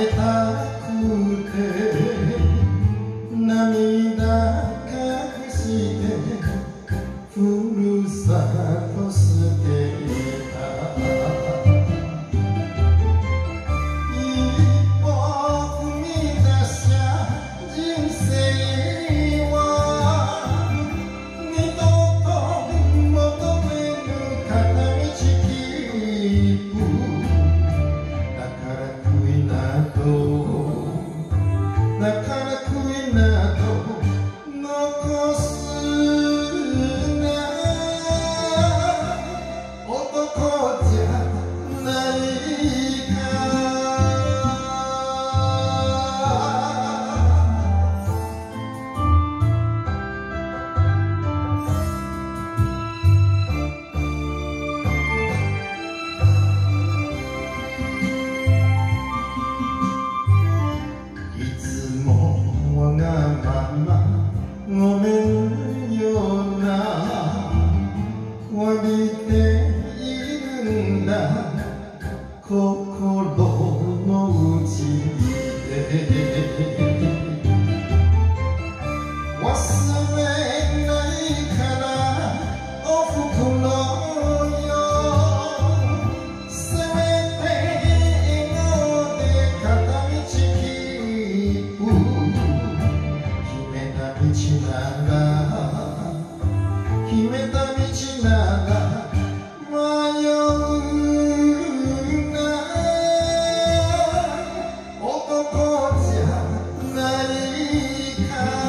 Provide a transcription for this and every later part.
めたくて涙隠してふるさと捨てた一歩踏み出した人生は二度と求めぬ片道切符だから悔いなど残すな男じゃないかわがままごめんよな詫びているんだ心の内で忘れないからおふくろよせめて笑顔で片道切符決めた道なら迷うな男じゃないか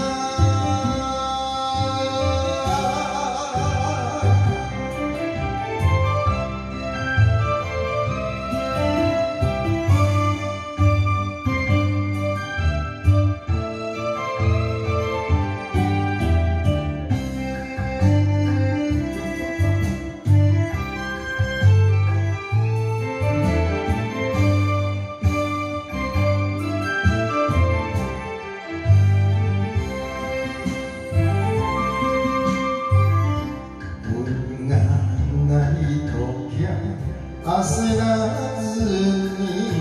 焦らずに